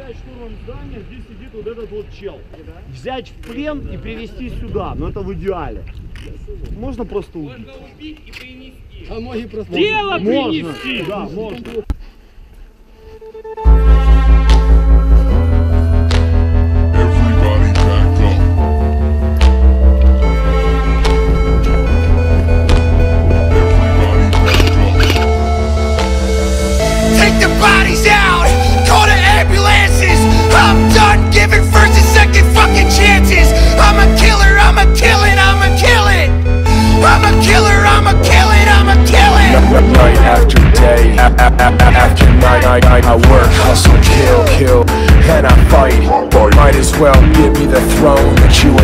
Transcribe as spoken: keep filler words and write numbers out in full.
взять штурмом здание, здесь сидит вот этот вот чел. Взять в плен и привезти сюда, но это в идеале. Можно просто убить. Можно убить и принести. А ноги просто... Тело Можно, принести! да, можно. Bodies out, call the ambulances. I'm done giving first and second fucking chances. I'm a killer, I'm a killing, I'm a killing. I'm a killer, I'm a killing, I'm a killing. Night after day, after night, I, I, I work, hustle, kill, kill, and I fight. Might as well give me the throne that you